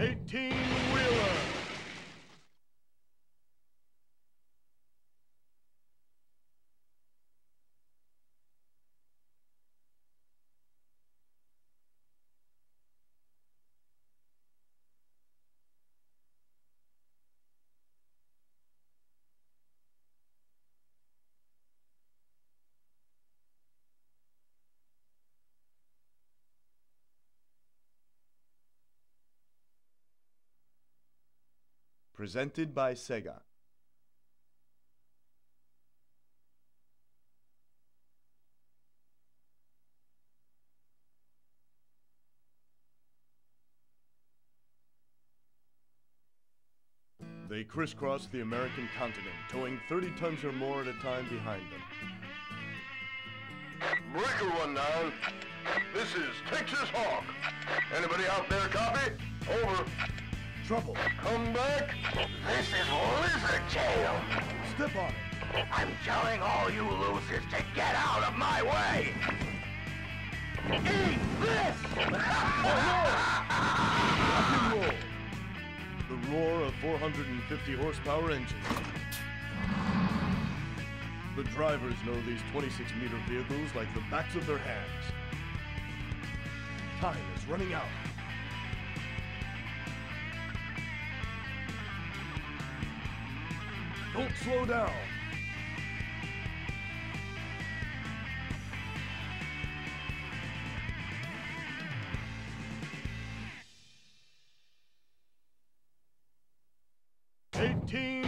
18-wheeler. Presented by Sega. They crisscross the American continent, towing 30 tons or more at a time behind them. Breaker 19. This is Texas Hawk. Anybody out there copy? Over. Trouble. Come back. This is Lizard Tail. Step on it. I'm telling all you losers to get out of my way. Eat this! Rock and roll. The roar of 450 horsepower engines. The drivers know these 26-meter vehicles like the backs of their hands. Time is running out. Don't slow down. Eighteen